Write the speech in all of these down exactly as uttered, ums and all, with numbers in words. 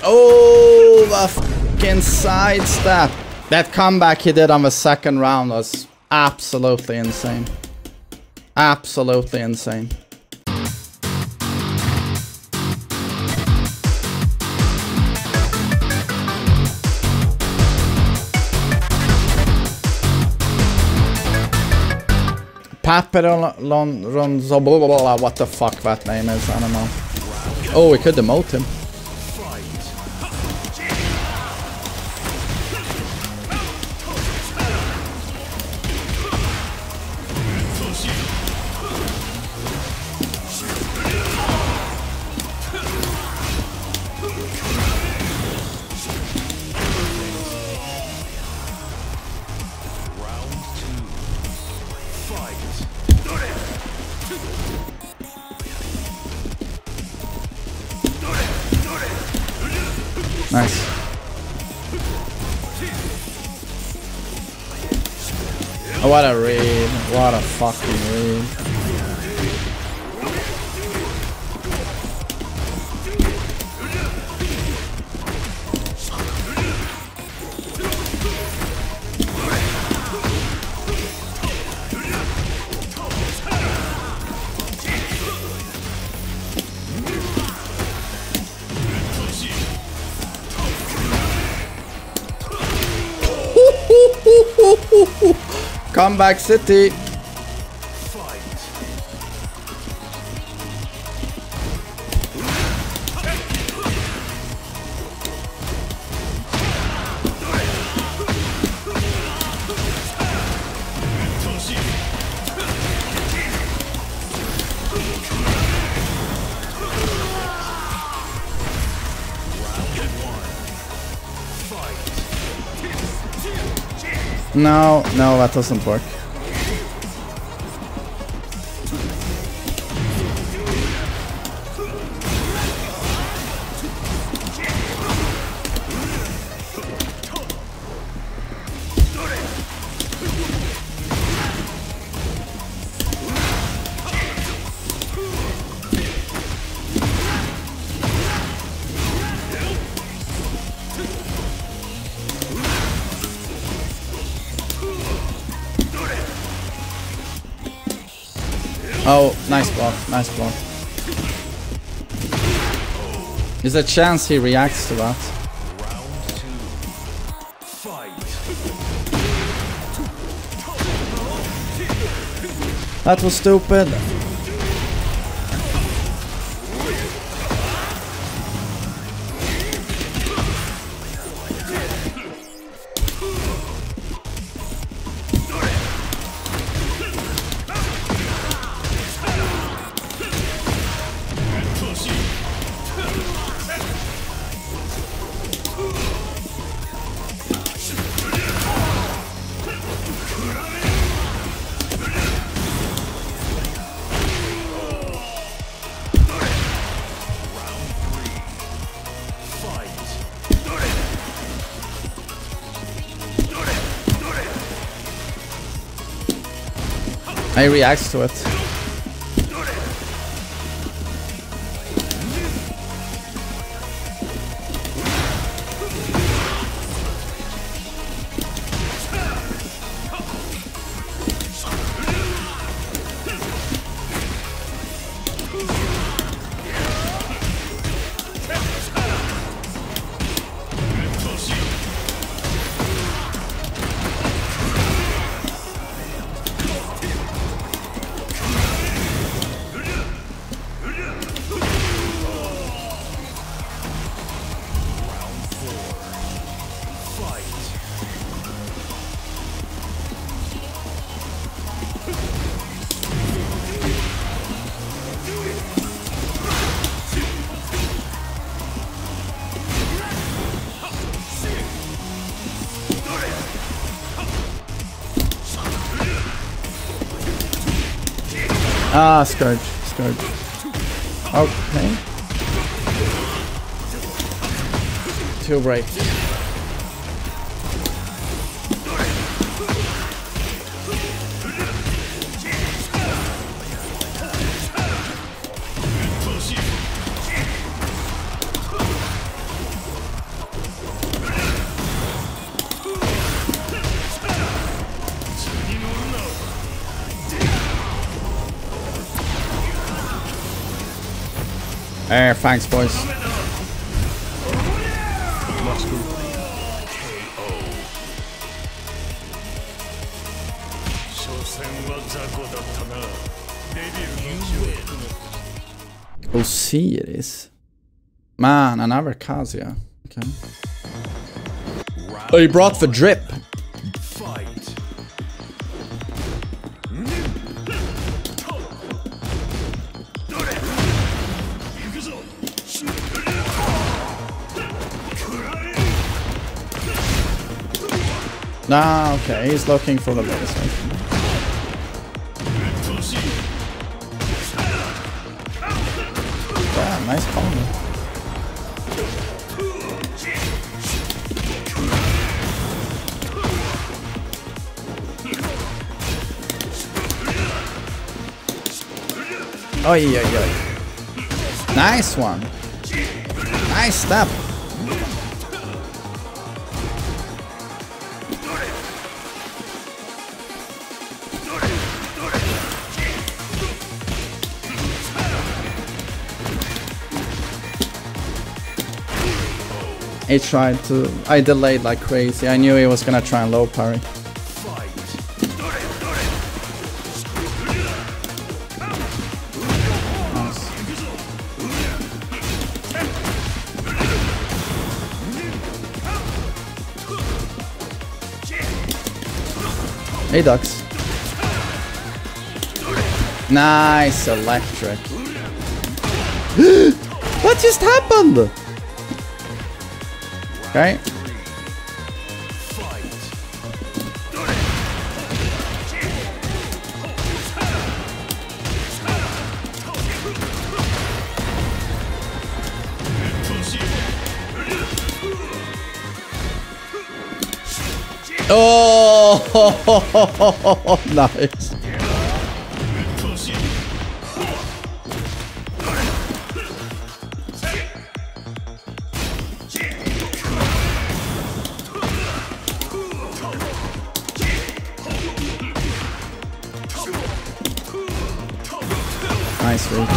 Oh, the fucking sidestep. That comeback he did on the second round was absolutely insane. Absolutely insane. Papillon Ronzo, what the fuck that name is, I don't know. Oh, we could demote him. Nice. Oh, what a read. What a fucking read. Comeback City. No, no, that doesn't work. Oh, nice block, nice block. There's a chance he reacts to that. That was stupid. He reacts to it. Ah, Scourge, Scourge. Okay. Two breaks. Eh, thanks, boys. Osiris. Man, another Kazuya. Okay. Oh, he brought the drip. Nah, okay, he's looking for the base. Yeah, nice combo. Oi, oi, oi. Nice one. Nice step. He tried to... I delayed like crazy. I knew he was gonna try and low parry. Hey, ducks. Nice electric. What just happened? Okay. Oh, nice. Nice read.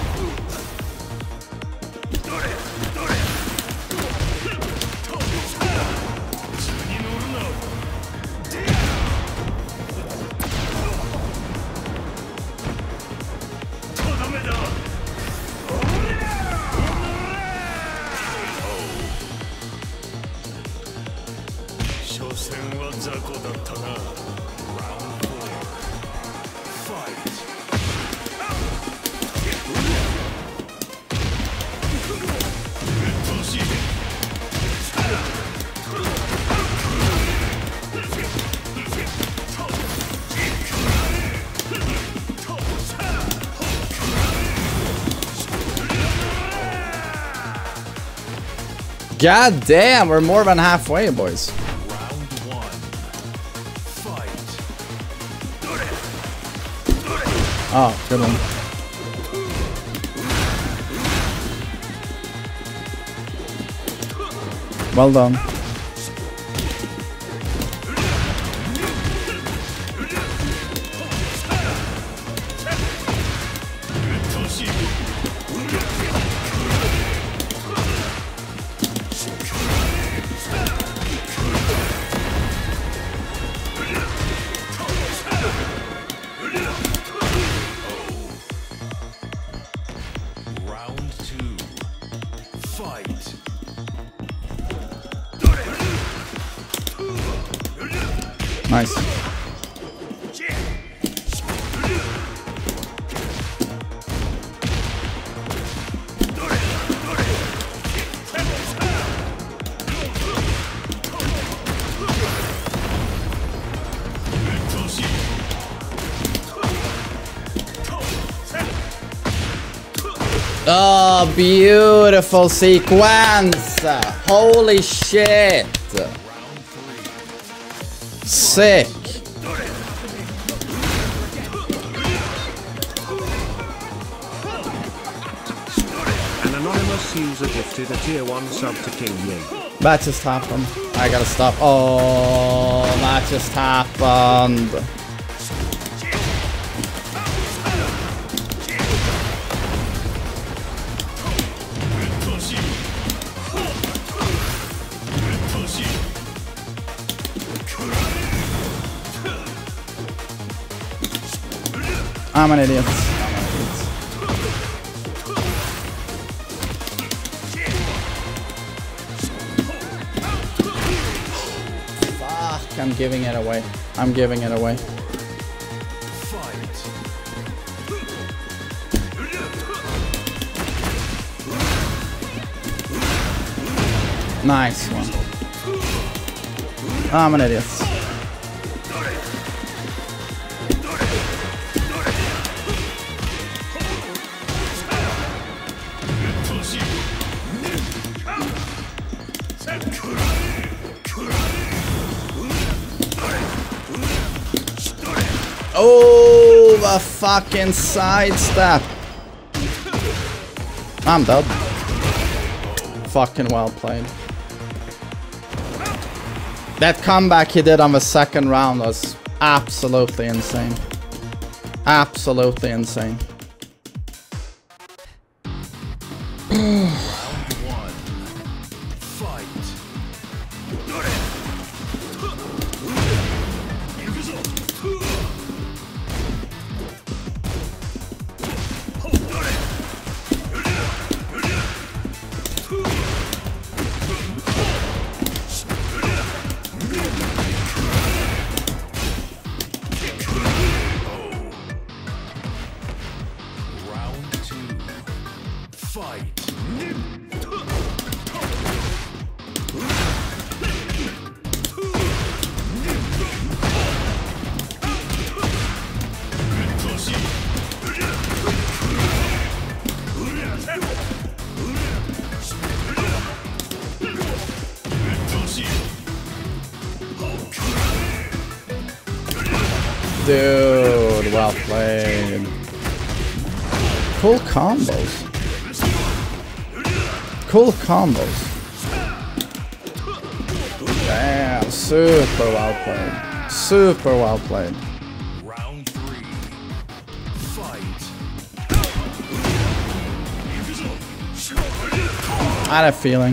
God damn, we're more than halfway, boys. Round one. Fight. Oh, good one. Well done. Nice. Oh, beautiful sequence! Holy shit! Sick! An anonymous user gifted a tier one sub to King Ying. That just happened. I gotta stop. Oh, that just happened. I'm an idiot. Fuck, I'm giving it away. I'm giving it away. Nice one. I'm an idiot. Oh, the fucking sidestep. I'm dead. Fucking well played. That comeback he did on the second round was absolutely insane. Absolutely insane. Dude, well played. Cool combos. Cool combos. Damn, super well played. Super well played. Round three. Fight. I had a feeling.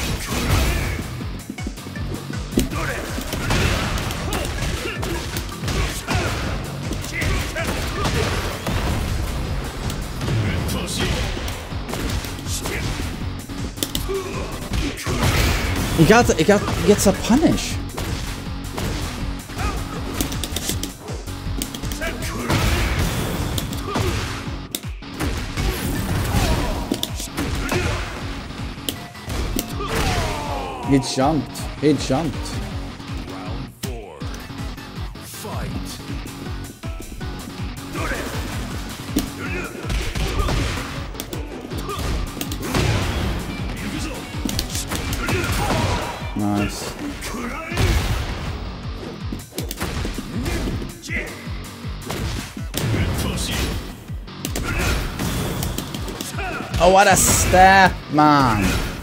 He got, he got, gets a punish. He jumped. He jumped. Round four. Fight. Nice. Oh, what a step, man.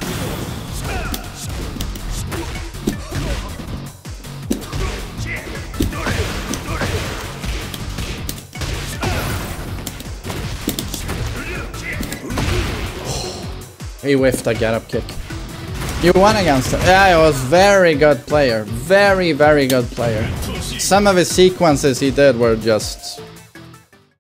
He whiffed a get up kick. You won against him. Yeah, he was very good player. Very, very good player. Some of his sequences he did were just